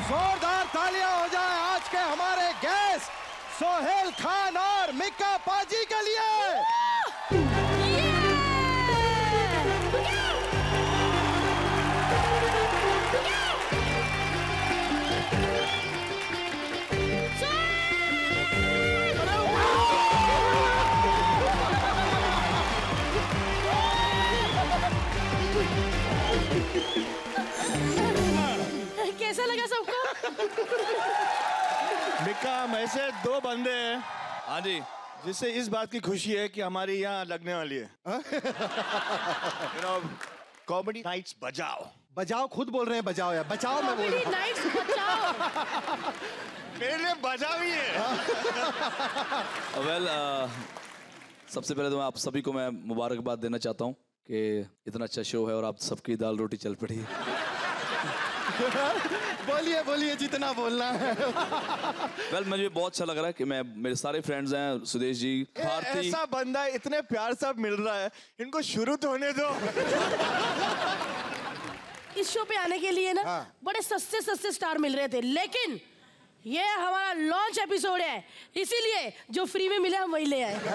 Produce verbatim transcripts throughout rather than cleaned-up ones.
जोरदार तालियां हो जाए आज के हमारे गेस्ट सोहेल खान और मिका पाजी के लिए। कैसा लगा सबको? मिका हम ऐसे दो बंदे हैं, हाँ जी, जिससे इस बात की खुशी है कि हमारी यहाँ लगने वाली है। यू नो, कॉमेडी नाइट्स बजाओ। बजाओ खुद बोल रहे हैं बजाओ यार, बचाओ मैं बोल रहा हूँ। नाइट्स बचाओ। मेरे लिए बजाओ ही है। वेल, सबसे पहले तो मैं आप सभी को मैं मुबारकबाद देना चाहता हूँ कि इतना अच्छा शो है और आप सबकी दाल रोटी चल पड़ी है। बोलिए बोलिए जितना बोलना है। वेल well, मुझे बहुत अच्छा लग रहा है कि मैं मेरे सारे फ्रेंड्स हैं, सुदेश जी, भारती। ऐसा बंदा इतने प्यार से मिल रहा है, इनको शुरू तो होने दो। इस शो पे आने के लिए ना हाँ। बड़े सस्ते सस्ते स्टार मिल रहे थे, लेकिन ये हमारा लॉन्च एपिसोड है, इसीलिए जो फ्री में मिले हम वही ले आए।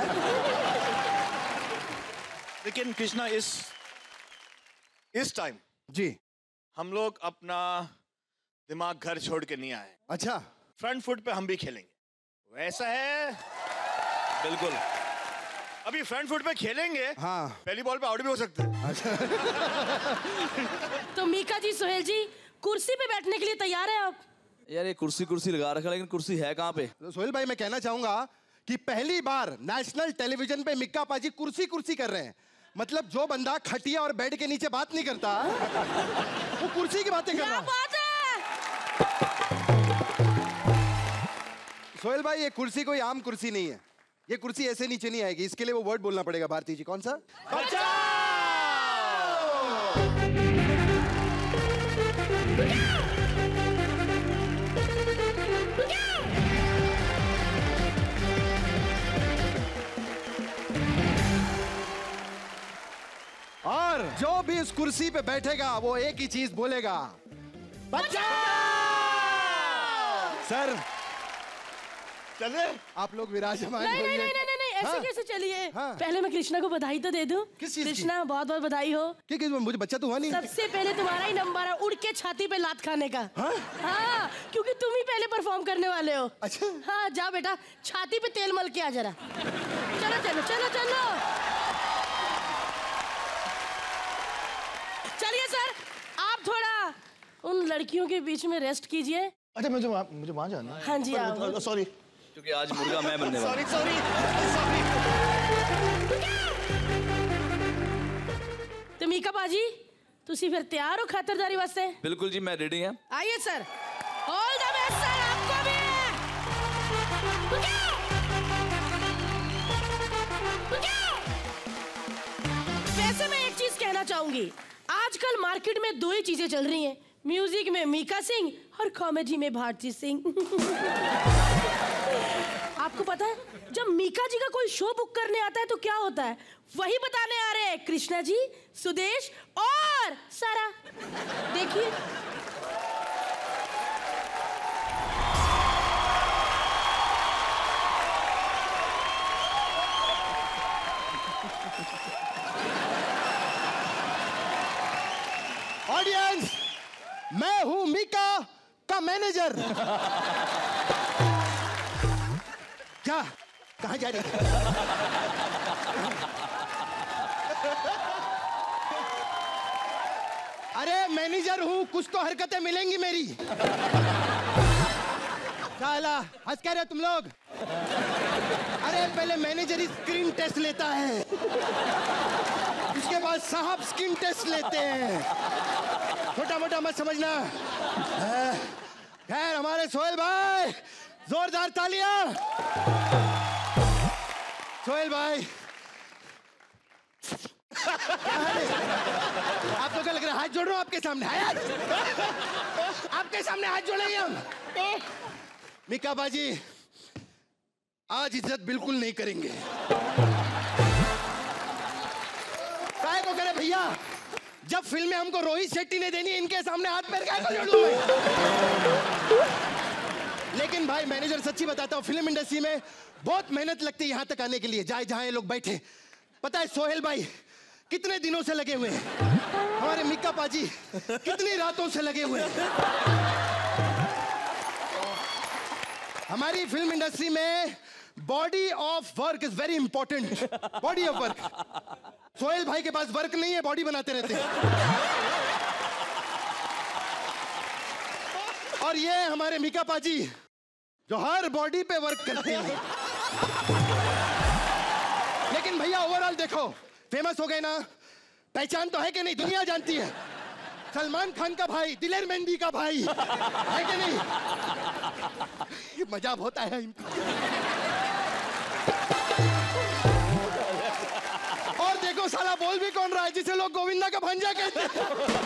लेकिन कृष्णा, इस इस टाइम जी हम लोग अपना दिमाग घर छोड़ के नहीं आए। अच्छा, फ्रंट फुट पे हम भी खेलेंगे, वैसा है बिल्कुल। अभी फ्रंट फुट पे खेलेंगे, हाँ। पहली बॉल पे आउट भी हो सकते हैं। तो मीका जी, सोहेल जी, कुर्सी पे बैठने के लिए तैयार है आप? यार ये कुर्सी कुर्सी लगा रखा है, लेकिन कुर्सी है कहाँ पे? तो सोहेल भाई मैं कहना चाहूंगा कि पहली बार नेशनल टेलीविजन पे मिक्का पाजी कुर्सी कुर्सी कर रहे हैं। मतलब जो बंदा खटिया और बेड के नीचे बात नहीं करता वो कुर्सी की बातें कर रहा है। बात है। सोहेल भाई, ये कुर्सी कोई आम कुर्सी नहीं है, ये कुर्सी ऐसे नीचे नहीं आएगी, इसके लिए वो वर्ड बोलना पड़ेगा। भारती जी, कौन सा? बचाओ! और जो भी इस कुर्सी पे बैठेगा वो एक ही चीज बोलेगा, बचाओ! सर चले आप लोग विराजमान नहीं नहीं होइए। नहीं नहीं नहीं, ऐसे हाँ? कैसे चलिए? हाँ? पहले मैं कृष्णा को बधाई तो दे दूं। किस चीज की? कृष्णा, बहुत बहुत बधाई हो। क्या क्या मुझे बच्चा तो हुआ नहीं? सबसे पहले तुम्हारा ही नंबर है उड़ के छाती पे लात खाने का। हाँ? हाँ, क्योंकि तुम ही पहले परफॉर्म करने वाले हो। अच्छा। हाँ, जा बेटा, छाती पे तेल मल के आ जरा। चलो चलो चलो चलो। चलिए सर, आप थोड़ा उन लड़कियों के बीच में रेस्ट कीजिए। अच्छा, मुझे वहाँ मुझे वहाँ जाना है। हाँ जी, आओ। सॉरी क्योंकि आज मुर्गा मैं बनने वाला। Sorry sorry sorry. तो मीका बाजी, तुसी फिर तैयार हो खातिरदारी वास्ते? बिल्कुल जी, मैं रेडी हैं। आइए sir. All the best sir, आपको भी। वैसे मैं एक चीज कहना चाहूंगी, आजकल मार्केट में दो ही चीजें चल रही हैं, म्यूजिक में मीका सिंह और कॉमेडी में भारती सिंह। आपको पता है, जब मीका जी का कोई शो बुक करने आता है तो क्या होता है, वही बताने आ रहे हैं कृष्णा जी, सुदेश और सारा। देखिए, ऑडियंस, मैं हूं मीका का मैनेजर। क्या? कहां जा रही है? अरे मैनेजर हूं, कुछ तो हरकतें मिलेंगी मेरी। साला हंस कह रहे तुम लोग? अरे पहले मैनेजर ही स्क्रीन टेस्ट लेता है, उसके बाद साहब स्किन टेस्ट लेते हैं। छोटा मोटा मत समझना। खैर, हमारे सोहेल भाई, जोरदार तालियां। सोहेल भाई, आपको क्या लग रहा है हाथ जोड़ रहा हूं आपके सामने? आपके सामने हाथ जोड़ेंगे हम। मीका बाजी, आज इज्जत बिल्कुल नहीं करेंगे। काहे को करे भैया, जब फिल्में हमको रोहित शेट्टी ने देनी, इनके सामने हाथ पैर क्या जोड़ लूं मैं? लेकिन भाई मैनेजर सच्ची बताता हूँ, फिल्म इंडस्ट्री में बहुत मेहनत लगती है यहाँ तक आने के लिए। जाए जहाँ ये लोग बैठे, पता है सोहेल भाई कितने दिनों से लगे हुए हैं, हमारे मिक्का पाजी कितनी रातों से लगे हुए हैं। हमारी फिल्म इंडस्ट्री में body of work is very important. Body of work, Sohail भाई के पास वर्क नहीं है, बॉडी बनाते रहते हैं। और ये हमारे मिका पाजी जो हर बॉडी पे वर्क करते हैं। लेकिन भैया ओवरऑल देखो, फेमस हो गए ना, पहचान तो है कि नहीं, दुनिया जानती है। सलमान खान का भाई, दिलेर मेहंदी का भाई है कि नहीं? ये मजा होता है इनको। और देखो साला बोल भी कौन रहा है, जिसे लोग गोविंदा का भांजा कहते हैं।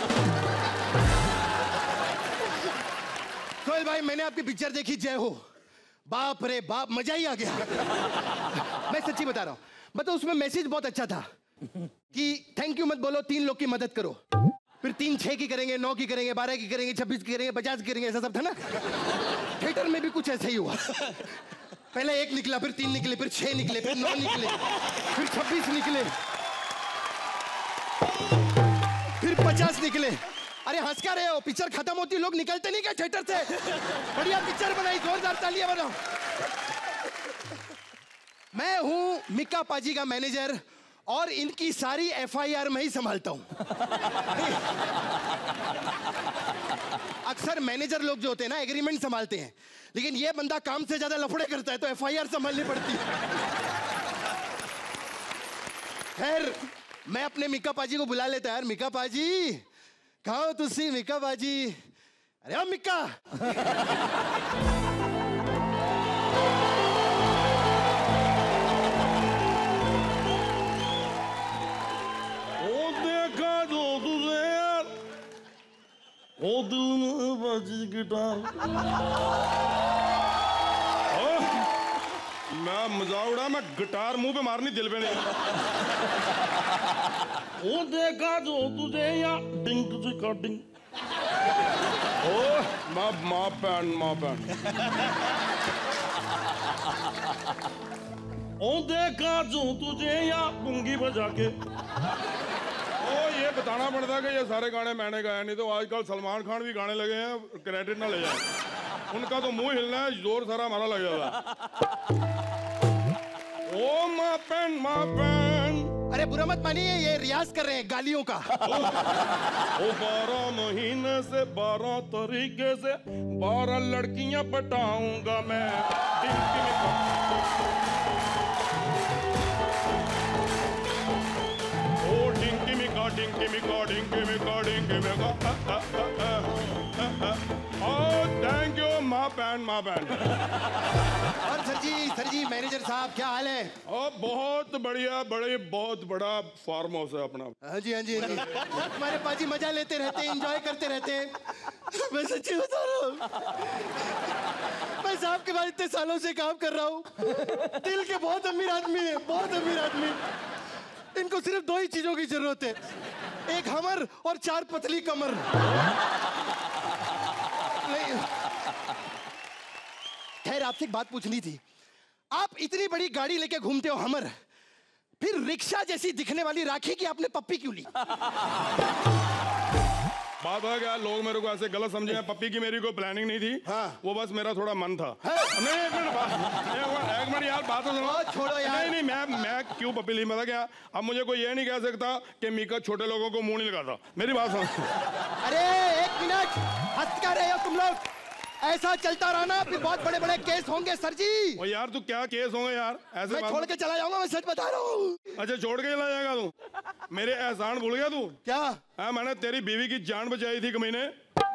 सोहेल भाई मैंने आपकी पिक्चर देखी जय हो, बाप रे बाप मजा ही आ गया। मैं सच्ची बता रहा हूँ, मतलब उसमें मैसेज बहुत अच्छा था कि थैंक यू मत बोलो, तीन लोग की मदद करो। फिर तीन छह की करेंगे, नौ की करेंगे, बारह की करेंगे, छब्बीस की करेंगे, पचास की करेंगे, ऐसा सब था ना। थिएटर में भी कुछ ऐसा ही हुआ। पहले एक निकला, फिर तीन निकले, फिर छह निकले, फिर नौ निकले, फिर छब्बीस निकले, फिर पचास निकले। अरे हंस क्या रहे हो, पिक्चर खत्म होती लोग निकलते नहीं क्या थिएटर से? बढ़िया पिक्चर बनाई, जोरदार तालियां बजाओ। मैं हूं मिक्का पाजी का मैनेजर और इनकी सारी एफ आई आर मैं ही संभालता हूं। अक्सर मैनेजर लोग जो होते हैं ना एग्रीमेंट संभालते हैं, लेकिन ये बंदा काम से ज्यादा लफड़े करता है तो एफ आई आर संभालनी पड़ती है। खैर मैं अपने मिक्का पाजी को बुला लेता यार। मिक्का पाजी कहाँ हो तुसी? मिक्का पाजी, अरे ओ मिक्का। ओ दिल में बजी गिटार। मैं मजाक उड़ा, मैं गिटार मुंह पे मारनी, दिल पे नहीं। ओ देखा जो तुझे या डिंग तुझे का डिंग। ओ माँ माँ पैन माँ पैन। ओ देखा जो तुझे या पुंगी बजा के। ओ ये बताना पड़ता कि ये सारे गाने मैंने गाए, नहीं तो आजकल सलमान खान भी गाने लगे हैं, क्रेडिट ना ले जाए। उनका तो मुंह हिलना है, जोर सारा हमारा लग जाता। ओ माँ पैन माँ पैन। अरे बुरा मत मानिए, ये रियाज कर रहे हैं गालियों का। ओ बारह महीने से बारह तरीके से बारह लड़कियां पटाऊंगा मैं। ओ डिंकी मिका डिंकी मिका डिंकी मिका डिंकी मिका। ओ थैंक यू माँ पैन माँ पैन। और सर जी सर जी मैनेजर साहब क्या हाल है? ओ बहुत बढ़िया, बड़े बहुत बड़ा फार्म हाउस है अपना। हाँ जी हाँ जी हाँ जी। हमारे पाजी मजा लेते रहते हैं, एंजॉय करते रहते हैं। मैं सच्ची बता रहा हूँ, मैं साहब के बाद इतने सालों से काम कर रहा हूँ। दिल के बहुत अमीर आदमी है, बहुत अमीर आदमी। इनको सिर्फ दो ही चीजों की जरूरत है, एक हमर और चार पतली कमर। खैर आपसे एक बात पूछनी थी, आप इतनी बड़ी गाड़ी लेके घूमते हो हमर, फिर रिक्शा जैसी दिखने वाली राखी की आपने पप्पी क्यों ली? बात है क्या, लोग मेरे को ऐसे गलत समझे हैं। पप्पी की मेरी कोई प्लानिंग नहीं थी। हाँ। वो बस मेरा थोड़ा मन था। हाँ। नहीं एक मिनट एक मिनट यार, बात तो सुनो। छोड़ो यार। नहीं नहीं मैं मैं क्यों पप्पी ली पता क्या? अब मुझे कोई ये नहीं कह सकता कि मीका छोटे लोगों को मुंह नहीं लगाता। मेरी बात सुनो। अरे एक मिनट, हंस क्या रहे हो तुम लोग? ऐसा चलता रहा ना फिर बहुत बड़े बड़े केस होंगे सर जी। ओ यार तू क्या केस होंगे यार ऐसे? मैं छोड़ के चला जाऊंगा, मैं सच बता रहा हूँ। अच्छा छोड़ के चला जाएगा तू? मेरे एहसान भूल गया तू? क्या? हाँ मैंने तेरी बीवी की जान बचाई थी कमीने।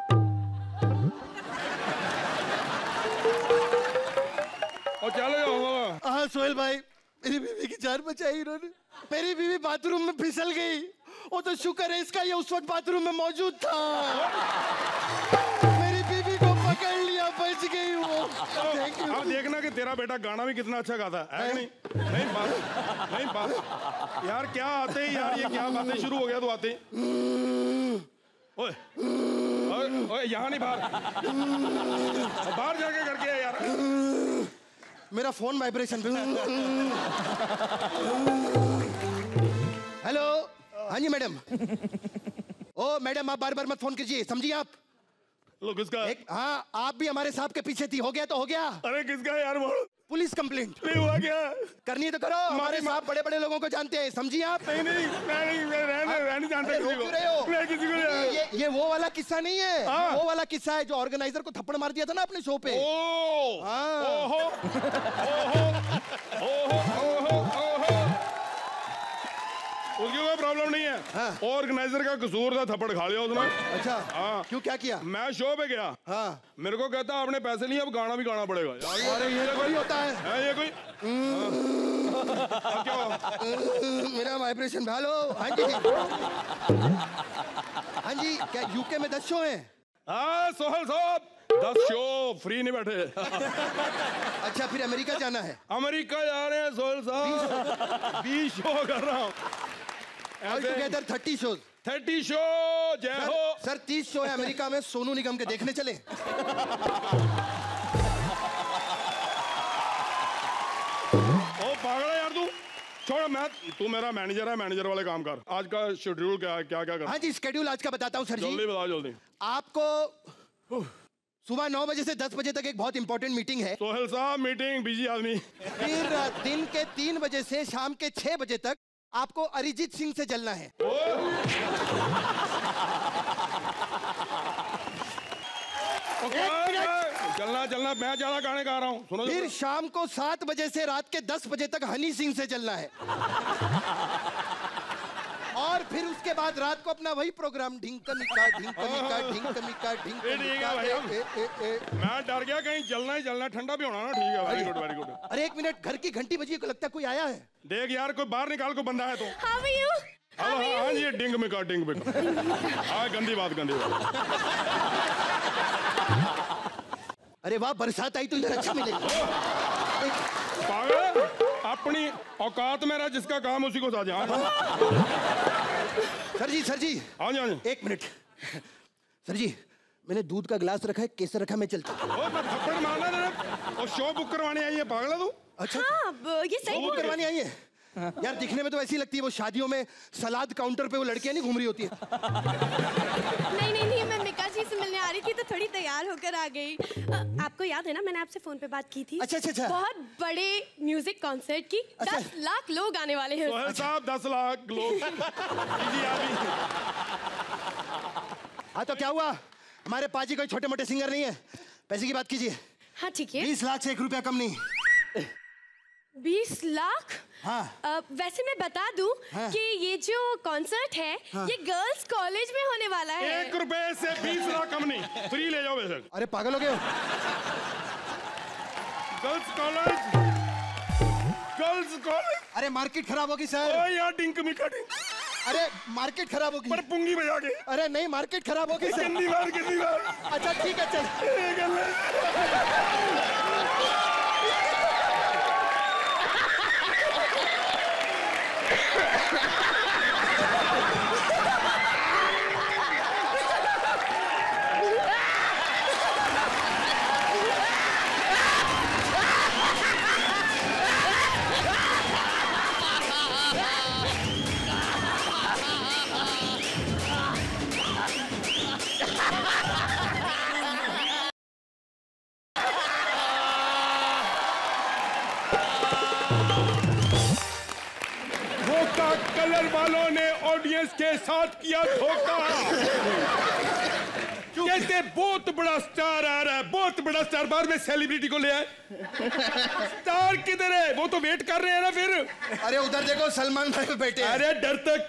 और चलो हाँ सोहेल भाई, मेरी बीवी की जान बचाई इन्होंने। मेरी बीवी बाथरूम में फिसल गई, वो तो शुक्र है इसका ये उस वक्त बाथरूम में मौजूद था। मेरी बीवी को पकड़ लिया, बच गई वो। थैंक यू अब देखना कि तेरा बेटा गाना भी कितना अच्छा गाता है, है कि नहीं? नहीं बात नहीं बात यार, क्या आते ही यार, ये क्या बातें शुरू हो गया तो आते ही। ओए ओए ओए, यहाँ नहीं, बाहर बाहर जाके करके है यार। मेरा फोन वाइब्रेशन पे। हेलो, हाँ जी मैडम। ओ मैडम, आप बार बार मत फोन कीजिए, समझिए आप। लो किसका? एक, हाँ आप भी हमारे साहब के पीछे थी, हो गया तो हो गया। अरे किसका है यार? बोल। Police complaint. नहीं हुआ क्या? करनी तो करो, हमारे साहब बड़े बड़े लोगों को जानते हैं, समझिए आप। नहीं नहीं, मैं नहीं, मैं रहने रहने जानता किसी को। रहे हो? मैं किसी को नहीं। ये ये वो वाला किस्सा नहीं है, हाँ। वो वाला किस्सा है जो ऑर्गेनाइजर को थप्पड़ मार दिया था ना अपने शो पे। ओ हाँ। ओहो ओहो ओहो ओहो ओहो, उसकी कोई प्रॉब्लम नहीं है। हाँ। ऑर्गेनाइजर का कसूर था, थप्पड़ खा लिया उसने। अच्छा, हाँ। क्यों, क्या किया? मैं शो पे गया, हाँ। मेरे को कहता आपने पैसे नहीं, अब गाना भी गाना पड़ेगा। अरे ये कोई होता है? है ये कोई? अब क्या हुआ? मेरा वाइब्रेशन। हेलो, हाँ जी हाँ जी, क्या यूके में दस शो हैं? हाँ सोहल साहब, दस शो फ्री नहीं बैठे। अच्छा, फिर अमेरिका जाना है? अमेरिका जा रहे हैं सोहल साहब, बीस शो कर रहा हूँ। All together thirty shows. Thirty show, जय हो। सर तीस शो है अमेरिका में, सोनू निगम के देखने चले। ओ पागल है यार तू, छोड़। मैं तू मेरा मैनेजर है, मैनेजर वाले काम कर। आज का शेड्यूल क्या है, क्या क्या कर? हाँ जी, स्केड्यूल आज का बताता हूँ सर जी। जल्दी बताओ जल्दी। आपको सुबह नौ बजे से दस बजे तक एक बहुत इंपॉर्टेंट मीटिंग है। सोहेल साहब मीटिंग, बिजी आदमी। फिर दिन के तीन बजे से शाम के छह बजे तक आपको अरिजीत सिंह से जलना है। चलना चलना, मैं ज्यादा गाने गा रहा हूँ, सुनो। फिर शाम को सात बजे से रात के दस बजे तक हनी सिंह से चलना है। और फिर उसके बाद रात को अपना वही प्रोग्राम, ढिंकमिका ढिंकमिका ढिंकमिका ढिंकमिका। मैं डर गया कहीं जलना ही जलना, ठंडा भी होना ना। ठीक है, वेरी गुड वेरी गुड। अरे एक मिनट, घर की घंटी बजी, को लगता है कोई आया है। देख यार, कोई बाहर निकाल, को बंदा है तो। How are you? हाँ हाँ जी, डिंग मिका डिंग मिका। हाँ, गंदी बात गंदी बात। अरे वाह, बरसात आई तो इधर अच्छा मिलेगा। पागल, अपनी औकात में रहा, जिसका काम उसी को साझा। सर जी सर जी, हाँ जी हाँ जी। एक मिनट सर जी, मैंने दूध का गिलास रखा है, केसर रखा, मैं चलता हूँ। ओ, मैं थप्पड़ मारना तेरे, और शो बुक करवाने आई है, पागल है तू? अच्छा, हाँ, ब- ये सही वो बोल रहे करवानी आई है। यार दिखने में तो ऐसी लगती है वो शादियों में सलाद काउंटर पे वो लड़कियां नहीं घूम रही होती है। नहीं नहीं नहीं, मैं मिका जी से मिलने आ रही थी तो थोड़ी तैयार होकर आ गई। अ, आपको याद है ना, मैंने आपसे फोन पे बात की थी। अच्छा अच्छा अच्छा। बहुत बड़े म्यूजिक कॉन्सर्ट की, अच्छा। दस लाख लोग आने वाले हैं। सोहेल साहब, दस लाख लोग। जी अभी। हाँ तो क्या हुआ, हमारे पाजी कोई छोटे मोटे सिंगर नहीं है, पैसे की बात कीजिए। हाँ ठीक है। बीस लाख से एक रुपया कम नहीं। बीस लाख? हाँ। अ, वैसे मैं बता दूं हाँ। कि ये जो कॉन्सर्ट है, हाँ। ये गर्ल्स कॉलेज में होने वाला है। एक रुपए से बीस लाख कम नहीं, फ्री ले जाओ बेशक। अरे पागल हो गए हो? Girls college, girls college. अरे मार्केट खराब होगी सर। ओ यार, डिंक मिका डिंक। अरे मार्केट खराब होगी। पर पुंगी बजा के। अरे नहीं, मार्केट खराब होगी सर। कितनी बार कितनी बार। अच्छा ठीक है, चल। कलर वालों ने ऑडियंस के साथ किया धोखा। कहते बहुत बड़ा स्टार आ रहा है, बहुत बड़ा स्टार, बाद में सेलिब्रिटी को ले आए। स्टार किधर है? वो तो वेट कर रहे हैं ना फिर। अरे उधर देखो, सलमान भाई बैठे हैं। अरे डर तक।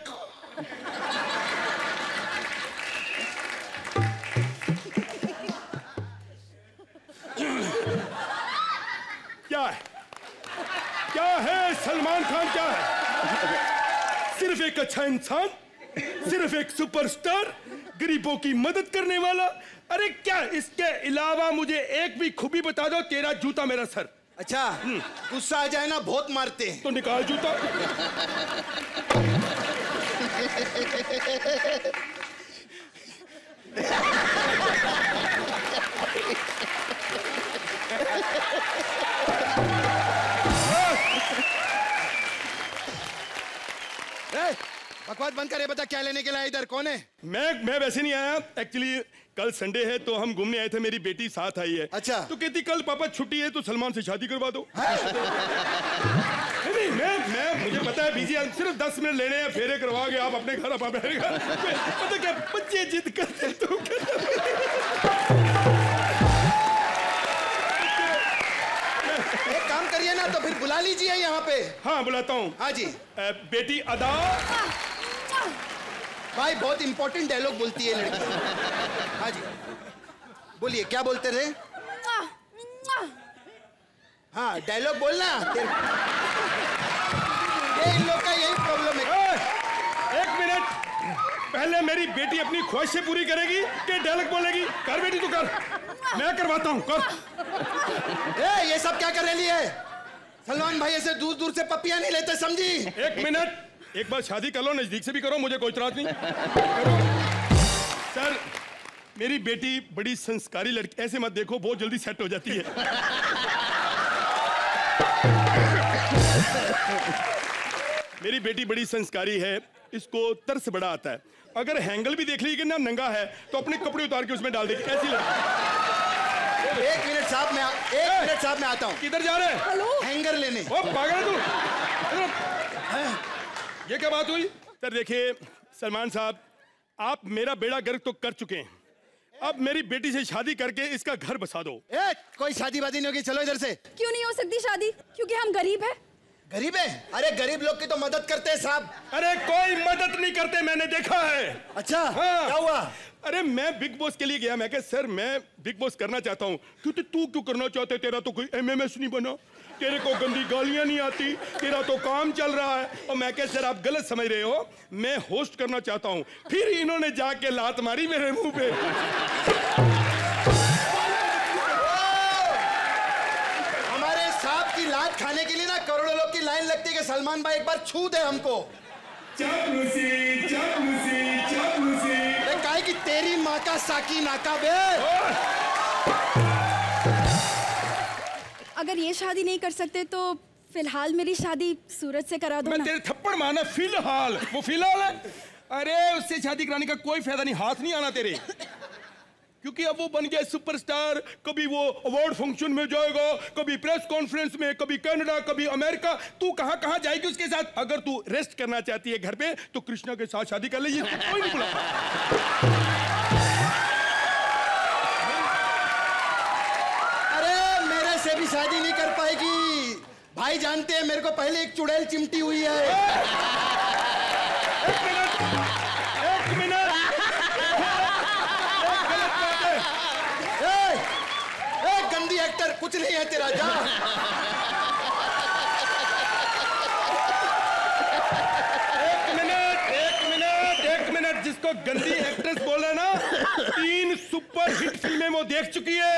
क्या है, क्या है सलमान खान, क्या है? सिर्फ एक अच्छा इंसान, सिर्फ एक सुपरस्टार, गरीबों की मदद करने वाला, अरे क्या इसके अलावा मुझे एक भी खूबी बता दो, तेरा जूता मेरा सर। अच्छा, गुस्सा आ जाए ना बहुत मारते हैं। तो निकाल जूता। बकवास बंद करे, बता क्या लेने के लिए इधर, कौन है? मैं मैं वैसे नहीं आया, एक्चुअली कल संडे है तो हम घूमने आए थे, मेरी बेटी साथ आई है। अच्छा। तो कहती कल पापा छुट्टी है तो सलमान से शादी करवा दो। नहीं मैं मैं मुझे पता है बिजी, सिर्फ दस मिनट लेने हैं, फेरे करवा के आप अपने घर आप बैठेगा। पता क्या बच्चे जिद करते तो एक काम करिए ना, तो फिर बुला लीजिए यहाँ पे। हाँ बुलाता हूँ। हाँ जी। अ, बेटी अदा। भाई बहुत इंपॉर्टेंट डायलॉग बोलती है लड़की। हाँ जी बोलिए, क्या बोलते थे? हाँ डायलॉग बोलना। ये इन लोग का यही प्रॉब्लम है। एक मिनट, पहले मेरी बेटी अपनी ख्वाहिशें पूरी करेगी कि डायलॉग बोलेगी? कर बेटी तू कर, मैं करवाता हूँ, कर। ए, ये सब क्या कर रही है? सलमान भाई ऐसे दूर दूर से पपियां नहीं लेते, समझी? एक मिनट, एक बार शादी कर लो, नजदीक से भी करो, मुझे कोई इतराज नहीं। सर मेरी बेटी बड़ी संस्कारी लड़की, ऐसे मत देखो, बहुत जल्दी सेट हो जाती है। मेरी बेटी बड़ी संस्कारी है, इसको तरस बड़ा आता है। अगर हैंगल भी देख लीजिए ना नंगा है तो अपने कपड़े उतार के उसमें डाल देगी, कैसी लड़की। एक मिनट साहब, मैं एक मिनट साहब मैं आता हूँ। किधर जा रहे हैं? हेलो हैंगर लेने। ओ पागल है तू? ये क्या बात हुई? सर देखिए सलमान साहब, आप मेरा बेड़ा गर्क तो कर चुके हैं, अब मेरी बेटी से शादी करके इसका घर बसा दो। ए, कोई शादी वादी नहीं होगी, चलो इधर से। क्यों नहीं हो सकती शादी? क्योंकि हम गरीब हैं। गरीब है? अरे गरीब लोग की तो मदद करते हैं साहब। अरे कोई मदद नहीं करते, मैंने देखा है। अच्छा हाँ। क्या हुआ? अरे मैं बिग बॉस के लिए गया, मैं कहा सर मैं बिग बॉस करना चाहता हूँ। क्योंकि तू क्यों करना चाहते, तेरा तो कोई एमएमएस नहीं बना, तेरे को गंदी गालियां नहीं आती, तेरा तो काम चल रहा है। और मैं कहा सर आप गलत समझ रहे हो, मैं होस्ट करना चाहता हूँ। फिर इन्होंने जाके लात मारी मेरे मुंह पे। हमारे साहब की लात खाने के लिए ना करोड़ों लोग की लाइन लगती है कि सलमान भाई एक बार छू दे हमको। चापलूसी, चापलूसी, चापलूसी। अरे काहे की तेरी माँ का साकी नाका बे। अगर ये शादी नहीं कर सकते तो फिलहाल मेरी शादी सूरज से करा दो मैं ना। तेरे थप्पड़ मारना, फिलहाल वो फिलहाल है। अरे उससे शादी कराने का कोई फायदा नहीं, हाथ नहीं आना तेरे, क्योंकि अब वो बन गया सुपरस्टार। कभी वो अवार्ड फंक्शन में जाएगा, कभी प्रेस कॉन्फ्रेंस में, कभी कनाडा, कभी अमेरिका। तू कहां कहां जाएगी उसके साथ? अगर तू रेस्ट करना चाहती है घर पे तो कृष्णा के साथ शादी कर लीजिए, कोई नहीं बुला। अरे मेरे से भी शादी नहीं कर पाएगी भाई, जानते हैं मेरे को पहले एक चुड़ैल चिमटी हुई है। एक मिनट, एक मिनट, गंदी एक्टर, कुछ नहीं है तेरा, जा। एक मिनट, एक मिनट, एक मिनट, जिसको गंदी एक्ट्रेस बोला ना, तीन सुपर हिट फिल्में वो देख चुकी है।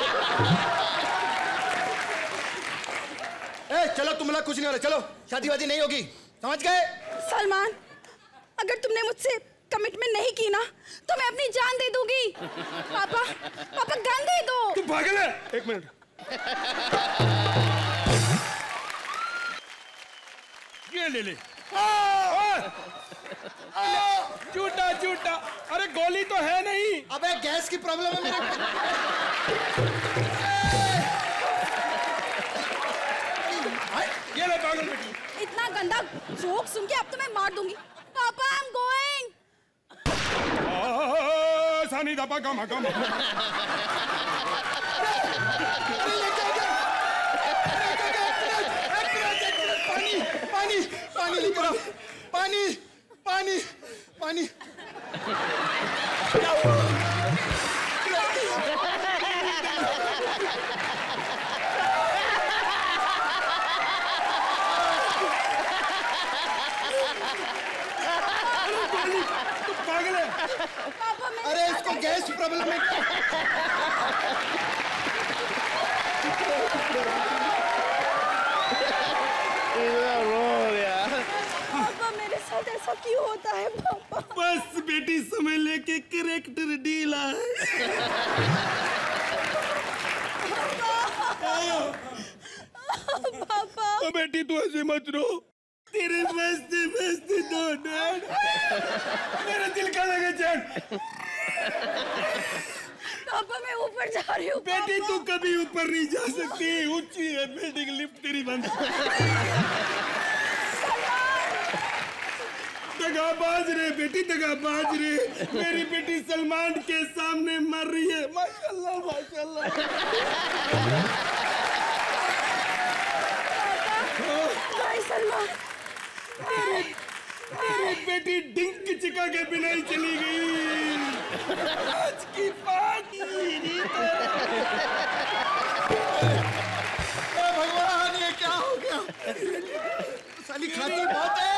ए, चलो तुम लोग कुछ नहीं हो रहा, चलो शादी वादी नहीं होगी, समझ गए? सलमान, अगर तुमने मुझसे कमिटमेंट नहीं की ना तो मैं अपनी जान दे दूंगी। पापा, पापा गन दे दो। तू पागल है? एक मिनट, ये ले ले। झूठा झूठा, अरे गोली तो है नहीं। अबे गैस की प्रॉब्लम है मेरे को। ये ले पागल बेटी। इतना गंदा जोक सुन के अब तो मैं मार दूंगी। पापा आई एम गोइंग। सानी दपा कम कम। पानी पानी पानी लेकर आओ, पानी पानी पानी। क्या हुआ? पागल है? अरे इसको गैस प्रॉब्लम है। पापा मेरे साथ ऐसा क्यों होता है पापा? बस बेटी समय लेके करेक्टर डीला है। पापा तो बेटी तू ऐसे मत रो, तेरे मस्ती मस्ती दो डैड, मेरा दिल का लगा चढ़। पापा मैं ऊपर जा रही हूँ। बेटी तू कभी ऊपर नहीं जा सकती, ऊंची है बिल्डिंग, लिफ्ट तेरी बंद। दगाबाज रे बेटी, दगाबाज रे, मेरी बेटी सलमान के सामने मर रही है। माशाल्लाह माशाल्लाह। भाई सलमान, मेरी मेरी बेटी डिंक चिका के बिना ही चली गई। आज की पार्टी भगवान ये क्या हो गया? साली खाती बहुत है।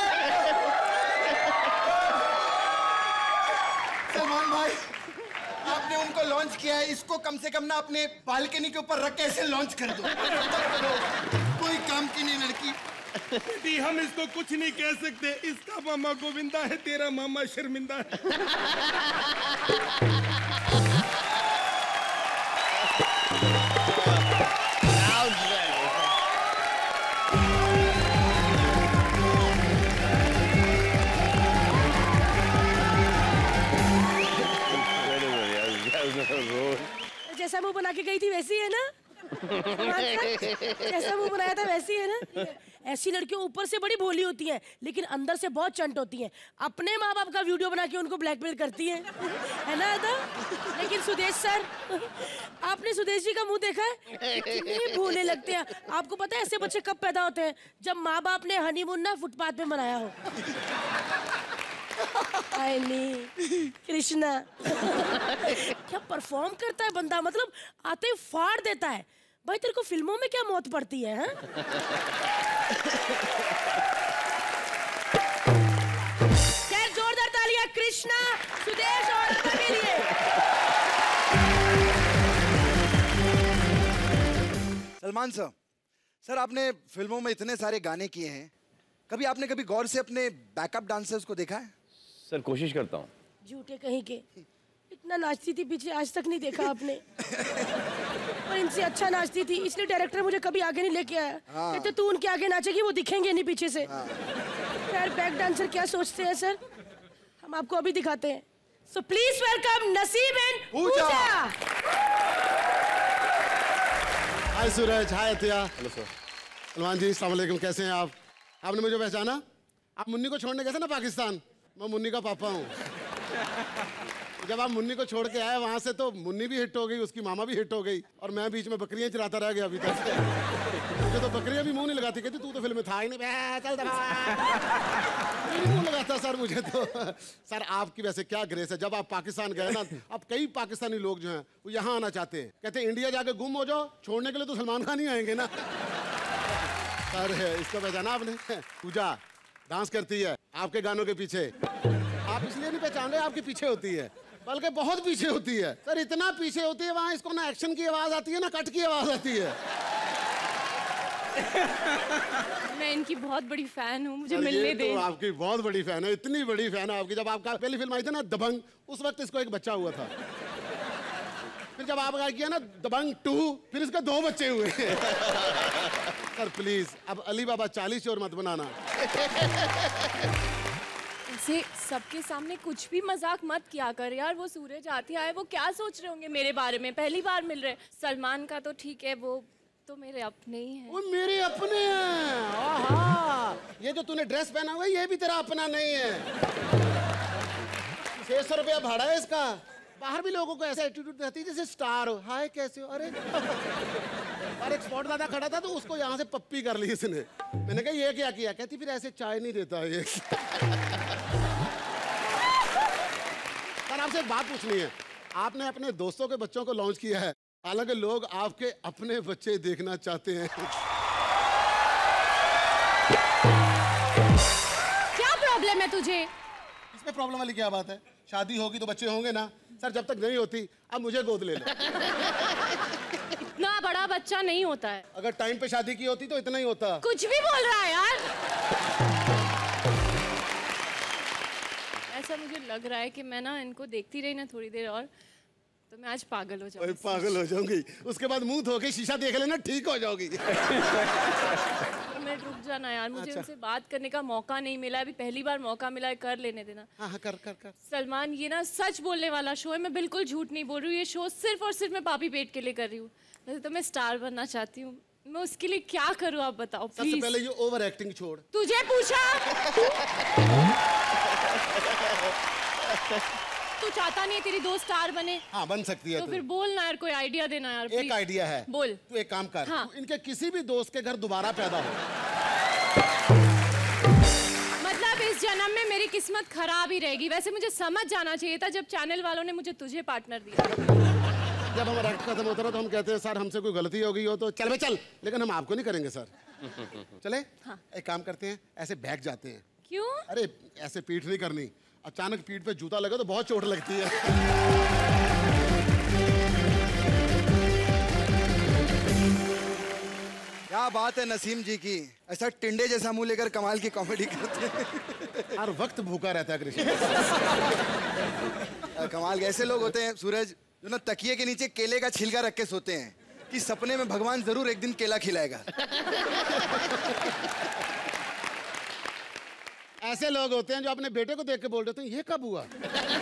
सलमान भाई आपने उनको लॉन्च किया है, इसको कम से कम ना अपने बालकनी के ऊपर रख के ऐसे लॉन्च कर दो। कोई काम की नहीं लड़की। बेटी हम इसको कुछ नहीं कह सकते, इसका मामा गोविंदा है, तेरा मामा शर्मिंदा है। जैसा मुंह बना के गई थी वैसी है ना? जैसा मुंह बनाया था वैसी है ना? ऐसी लड़कियां ऊपर से बड़ी भोली होती हैं लेकिन अंदर से बहुत चंट होती हैं। अपने माँ बाप का वीडियो बना के उनको ब्लैकमेल करती हैं, है ना अदा? लेकिन सुदेश सर, आपने सुदेश जी का मुंह देखा है? कितने भोले लगते हैं। आपको पता है ऐसे बच्चे कब पैदा होते हैं? जब माँ बाप ने हनीमून ना फुटपाथ पे मनाया हो। कृष्णा क्या परफॉर्म करता है बंदा, मतलब आते ही फाड़ देता है। भाई तेरे को फिल्मों में क्या मौत पड़ती है? खैर जोरदार तालियां कृष्णा, सुदेश और अदा के लिए। सलमान सर, सर आपने फिल्मों में इतने सारे गाने किए हैं, कभी आपने कभी गौर से अपने बैकअप डांसर्स को देखा है? सर कोशिश करता हूँ। झूठे कहीं के, इतना नाचती थी पीछे, आज तक नहीं देखा आपने। और इनसे अच्छा नाचती थी, इसलिए डायरेक्टर मुझे कभी आगे नहीं लेके आया। हाँ। कहते तू उनके आगे नाचेगी, वो दिखेंगे नहीं पीछे से। यार बैक डांसर क्या सोचते हैं सर, हम आपको अभी दिखाते हैं। So please welcome Naseeb and Pooja. Hi Sooraj, hi Athiya. Hello sir. Salman ji अस्सलाम वालेकुम, कैसे हैं आप? आपने मुझे पहचाना? आप मुन्नी को छोड़ने गए थे ना पाकिस्तान, मैं मुन्नी का पापा हूँ। जब आप मुन्नी को छोड़ के आए वहाँ से तो मुन्नी भी हिट हो गई, उसकी मामा भी हिट हो गई और मैं बीच में बकरियाँ चलाता रह गया अभी तक। मुझे तो बकरियाँ भी मुंह नहीं लगाती, कहती तू तो फिल्म में था ही नहीं, चल मुंह लगाता सर मुझे तो। सर आपकी वैसे क्या ग्रेस है, जब आप पाकिस्तान गए ना, अब कई पाकिस्तानी लोग जो हैं वो यहाँ आना चाहते हैं, कहते हैं इंडिया जाके गुम हो जाओ, छोड़ने के लिए तो सलमान खान ही आएंगे ना। सर इसको पहचाना आपने? पूजा डांस करती है आपके गानों के पीछे। आप इसलिए नहीं पहचान रहे, आपके पीछे होती है, बल्कि बहुत पीछे होती है सर, इतना पीछे होती है वहाँ इसको ना एक्शन की आवाज आती है ना कट की आवाज आती है। मैं इनकी बहुत बड़ी फैन हूँ, मुझे सर, मिलने ये दें। तो आपकी बहुत बड़ी फैन है, इतनी बड़ी फैन है आपकी। जब आपका पहली फिल्म आई थी ना दबंग, उस वक्त इसको एक बच्चा हुआ था। फिर जब आपका किया ना दबंग टू, फिर इसके दो बच्चे हुए। सर प्लीज अब अली बाबा चालीस और मत बनाना। ऐसे सबके सामने कुछ भी मजाक मत किया कर यार। वो सूरज आतिया है, वो क्या सोच रहे होंगे मेरे बारे में? पहली बार मिल रहे। सलमान का तो ठीक है, वो तो मेरे अपने ही हैं। वो मेरे अपने हैं। आहा, ये जो तूने ड्रेस पहना हुआ है ये भी तेरा अपना नहीं है। छह सौ रुपया भाड़ा है इसका। बाहर भी लोगों को ऐसा एटीट्यूड रहती है जैसे स्टार हो। हाय कैसे हो? अरे और एक स्पॉट दादा खड़ा था तो उसको यहाँ से पप्पी कर ली इसने। मैंने कहा ये क्या किया? कहती फिर ऐसे चाय नहीं देता ये। सर आपसे एक बात पूछनी है, आपने अपने दोस्तों के बच्चों को लॉन्च किया है, हालांकि लोग आपके अपने बच्चे देखना चाहते हैं। क्या प्रॉब्लम है तुझे? इसमें प्रॉब्लम वाली क्या बात है? शादी होगी तो बच्चे होंगे ना। सर जब तक नहीं होती अब मुझे गोद ले लो। इतना बड़ा बच्चा नहीं होता है। अगर टाइम पे शादी की होती तो इतना ही होता। कुछ भी बोल रहा है यार। ऐसा मुझे लग रहा है कि मैं ना इनको देखती रही ना थोड़ी देर और तो मैं आज पागल हो जाऊंगी। पागल हो जाऊंगी, उसके बाद मुंह धो के शीशा देख लेना, ठीक हो जाओगी। मैं रुक जाना यार, मुझे अच्छा। उनसे बात करने का मौका नहीं मिला, अभी पहली बार मौका मिला है, कर लेने देना। हाँ हाँ कर कर कर। सलमान ये ना सच बोलने वाला शो है, मैं बिल्कुल झूठ नहीं बोल रही हूँ। ये शो सिर्फ और सिर्फ मैं पापी पेट के लिए कर रही हूँ। वैसे तो मैं स्टार बनना चाहती हूँ, मैं उसके लिए क्या करूँ आप बताओ प्लीज। सबसे पहले ये ओवर एक्टिंग छोड़। तुझे पूछा? तू चाहता नहीं है तेरी दोस्त स्टार बने? हाँ बन सकती है। तो फिर बोल ना यार, कोई आइडिया देना यार प्लीज। एक आइडिया है, बोल। तू एक काम कर, हाँ। तू इनके किसी भी दोस्त के घर दोबारा पैदा हो। मतलब इस जन्म में मेरी किस्मत खराब ही रहेगी। वैसे मुझे समझ जाना चाहिए था जब चैनल वालों ने मुझे तुझे पार्टनर दिया। जब हमारा एक्ट खत्म होता रहा तो हम कहते हैं सर हमसे कोई गलती हो गई हो तो चल बे चल, लेकिन हम आपको नहीं करेंगे सर। चले? हाँ। एक काम करते हैं, ऐसे बैठ जाते हैं। क्यों? अरे ऐसे पीठ नहीं करनी, अचानक पीठ पे जूता लगे तो बहुत चोट लगती है। क्या बात है नसीम जी की, ऐसा टिंडे जैसा मुंह लेकर कमाल की कॉमेडी करते हैं। हर वक्त भूखा रहता है कृष्ण। कमाल ऐसे लोग होते हैं सूरज, जो ना तकिए के नीचे केले का छिलका रख के सोते हैं कि सपने में भगवान जरूर एक दिन केला खिलाएगा। ऐसे लोग होते हैं जो अपने बेटे को देख के बोल देते हैं ये कब हुआ।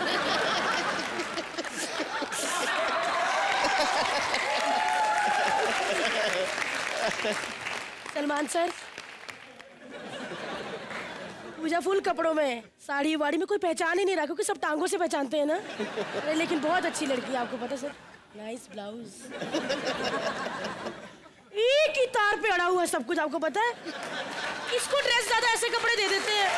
सलमान सर, पूजा फुल कपड़ों में, साड़ी वाड़ी में कोई पहचान ही नहीं रहा, क्योंकि सब टांगों से पहचानते हैं ना। अरे लेकिन बहुत अच्छी लड़की है, आपको पता सर। नाइस ब्लाउज, एक ही तार पे अड़ा हुआ है सब कुछ, आपको पता है। इसको ड्रेस ज्यादा ऐसे कपड़े दे देते हैं।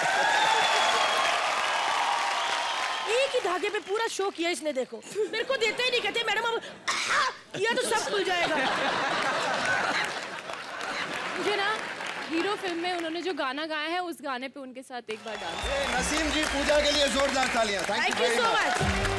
एक ही धागे पे पूरा शो किया इसने, देखो। मेरे को देते ही नहीं, कहते मैडम अब किया तो सब खुल जाएगा। मुझे ना हीरो फिल्म में उन्होंने जो गाना गाया है उस गाने पे उनके साथ एक बार डांस। नसीम जी पूजा के लिए जोरदार तालियां। Thank you so much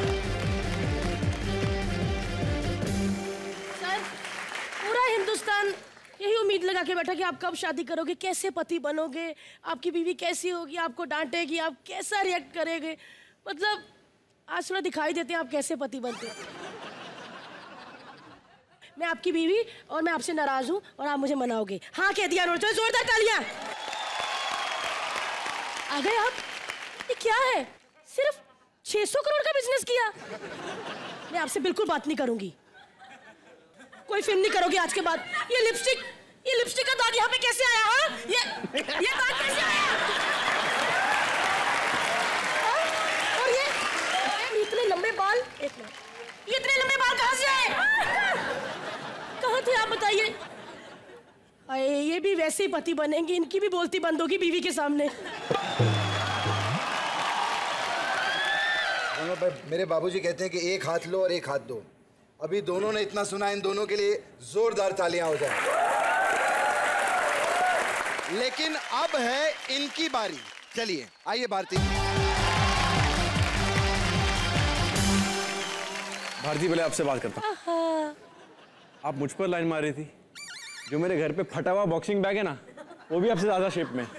sir. पूरा हिंदुस्तान यही उम्मीद लगा के बैठा कि आप कब शादी करोगे, कैसे पति बनोगे, आपकी बीवी कैसी होगी, आपको डांटेगी, आप कैसा रिएक्ट करेंगे। मतलब आज थोड़ा दिखाई देते हैं आप कैसे पति बनते हैं। मैं आपकी बीवी और मैं आपसे नाराज हूं और आप मुझे मनाओगे। हाँ कह दिया, तो जोरदार तालियां। आ गए आप? ये क्या है, सिर्फ छह सौ करोड़ का बिजनेस किया। मैं आपसे बिल्कुल बात नहीं करूंगी, कोई फिल्म नहीं करोगे आज के बाद। ये लिपस्टिक, ये लिपस्टिक का दाग यहाँ पे कैसे आया? हाँ? ये ये दाग कैसे आया? हाँ? और ये इतने लंबे बाल, एक मिनट, ये इतने लंबे बाल कहाँ से आए? कहाँ थे आप बताइए? अरे ये भी वैसे ही पति बनेंगे, इनकी भी बोलती बंद होगी बीवी के सामने। मेरे बाबूजी कहते हैं कि एक हाथ लो और एक हाथ दो। अभी दोनों ने इतना सुना, इन दोनों के लिए जोरदार तालियां हो जाए। लेकिन अब है इनकी बारी। चलिए आइए भारती। भारती पहले आपसे बात करता हूं। आप मुझ पर लाइन मार रही थी, जो मेरे घर पे फटा हुआ बॉक्सिंग बैग है ना, वो भी आपसे ज्यादा शेप में।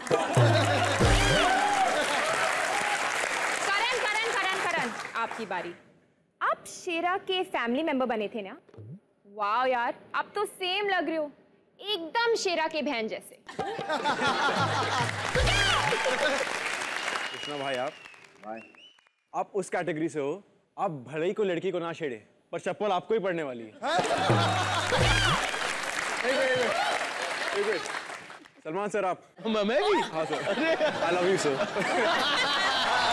करण करण करण करण आपकी बारी। आप शेरा के फैमिली मेंबर बने थे ना? वाह यार, आप तो सेम लग रहे हो, एकदम शेरा के बहन जैसे। कृष्णा भाई, आप भाई आप उस कैटेगरी से हो, आप भले ही को लड़की को ना छेड़े, पर चप्पल आपको ही पड़ने वाली है। सलमान सर, आप? मैं भी? हाँ sir, I love you sir.